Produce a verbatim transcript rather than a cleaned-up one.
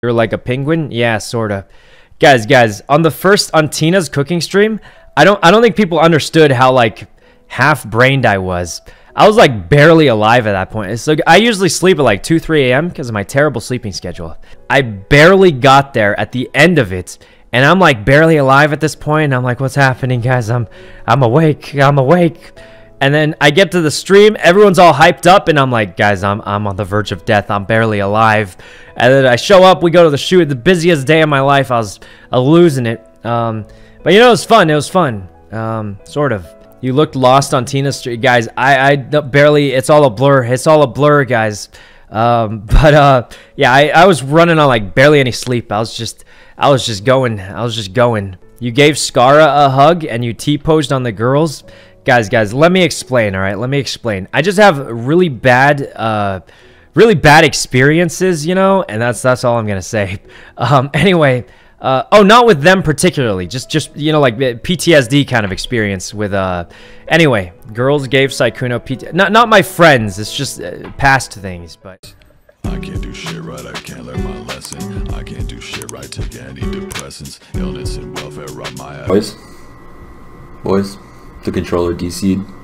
You're like a penguin? Yeah, sorta. Guys, guys, on the first on Tina's cooking stream, I don't I don't think people understood how like half-brained I was. I was like barely alive at that point. So I usually sleep at like two, three A M because of my terrible sleeping schedule. I barely got there at the end of it, and I'm like barely alive at this point. And I'm like, what's happening, guys? I'm I'm awake. I'm awake. And then I get to the stream, everyone's all hyped up, and I'm like, guys, I'm I'm on the verge of death. I'm barely alive. And then I show up, we go to the shoot, the busiest day of my life. I was uh, losing it. Um, but you know, it was fun. It was fun. Um, sort of. You looked lost on Tina's street, guys. I I barely. It's all a blur. It's all a blur, guys. Um, but uh, yeah, I I was running on like barely any sleep. I was just I was just going. I was just going. You gave Scara a hug and you T-posed on the girls. Guys, guys, let me explain, all right? Let me explain. I just have really bad, uh, really bad experiences, you know? And that's that's all I'm going to say. Um, anyway, uh, oh, not with them particularly. Just, just you know, like P T S D kind of experience with, uh... Anyway, girls gave Sykkuno P T S D. Not, not my friends. It's just uh, past things, but... I can't do shit right, I can't learn my lesson. I can't do shit right, take antidepressants. Illness and welfare rob my... Boys? Boys? The controller D C'd.